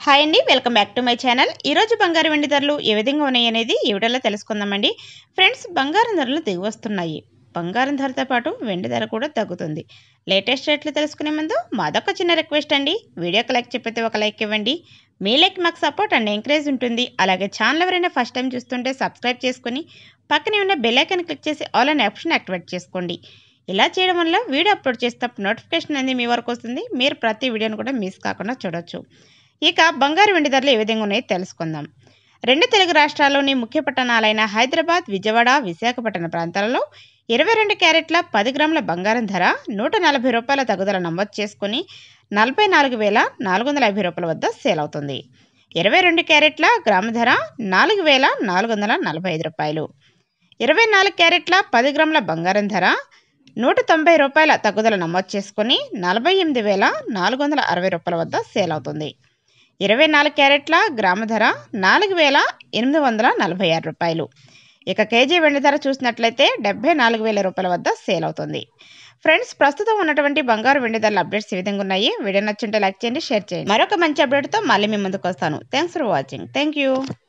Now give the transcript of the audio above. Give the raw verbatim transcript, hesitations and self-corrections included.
Hi అండి, welcome back to my channel. ఈరోజు బంగారు వెండి ధరలు ఏ విధంగా ఉన్నాయి అనేది ఈ వీడియోలో తెలుసుకుందామండి. ఫ్రెండ్స్, బంగారం ధరలు దిగి వస్తున్నాయి. బంగారం ధరతో పాటు వెండి ధర కూడా తగ్గుతుంది. లేటెస్ట్ రేట్లు తెలుసుకునే ముందు మాదొక చిన్న రిక్వెస్ట్ అండి. వీడియోకి లైక్ చెప్పితే ఒక లైక్ ఇవ్వండి. మీ లైక్ మాకు సపోర్ట్ అండ్ ఎంకరేజ్ ఉంటుంది. అలాగే ఛానల్ ఎవరైనా ఫస్ట్ టైం చూస్తుంటే సబ్స్క్రైబ్ చేసుకుని పక్కనే ఉన్న బెల్ ఐకాన్ క్లిక్ చేసి ఆల్ అనే ఆప్షన్ యాక్టివేట్ చేసుకోండి. ఇలా చేయడం వల్ల వీడియో అప్లోడ్ చేసేటప్పుడు నోటిఫికేషన్ అనేది మీ వరకు వస్తుంది. మీరు ప్రతి వీడియోని కూడా మిస్ కాకుండా చూడొచ్చు. ఇక బంగారు వెండి ధరలు ఏ విధంగా ఉన్నాయో తెలుసుకుందాం. రెండు తెలుగు రాష్ట్రాల్లోని ముఖ్య పట్టణాలైన హైదరాబాద్, విజయవాడ, విశాఖపట్నం ప్రాంతాలలో ఇరవై రెండు క్యారెట్ల పది గ్రాముల బంగారం ధర నూట నలభై రూపాయల తగ్గుదల నమోదు చేసుకుని నలభై నాలుగు వేల నాలుగు వందల యాభై రూపాయల వద్ద సేల్ అవుతుంది. ఇరవై రెండు క్యారెట్ల గ్రాము ధర నాలుగు వేల నాలుగు వందల నలభై ఐదు రూపాయలు. ఇరవై నాలుగు క్యారెట్ల పది గ్రాముల బంగారం ధర నూట తొంభై రూపాయల తగ్గుదల నమోదు చేసుకుని నలభై ఎనిమిది వేల నాలుగు వందల అరవై రూపాయల వద్ద సేల్ అవుతుంది. ఇరవై నాలుగు క్యారెట్ల గ్రాము ధర నాలుగు వేల ఎనిమిది వందల నలభై ఆరు రూపాయలు. ఇక కేజీ వెండి ధర చూసినట్లయితే డెబ్బై నాలుగు వేల రూపాయల వద్ద సేల్ అవుతుంది. ఫ్రెండ్స్, ప్రస్తుతం ఉన్నటువంటి బంగారు వెండి ధరల అప్డేట్స్ ఈ విధంగా ఉన్నాయి. వీడియో నచ్చుంటే లైక్ చేయండి, షేర్ చేయండి. మరొక మంచి అప్డేట్తో మళ్ళీ మీ ముందుకు వస్తాను. Thanks for watching. Thank you.